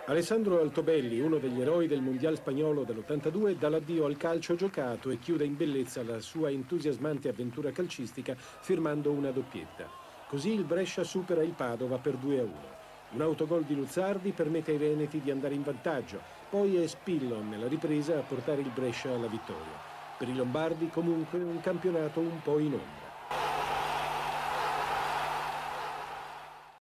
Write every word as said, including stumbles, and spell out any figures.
Alessandro Altobelli, uno degli eroi del Mondial spagnolo dell'ottantadue, dà l'addio al calcio giocato e chiude in bellezza la sua entusiasmante avventura calcistica firmando una doppietta. Così il Brescia supera il Padova per due a uno. Un autogol di Luzzardi permette ai veneti di andare in vantaggio, poi è Spillon nella ripresa a portare il Brescia alla vittoria. Per i lombardi comunque un campionato un po' in ombra.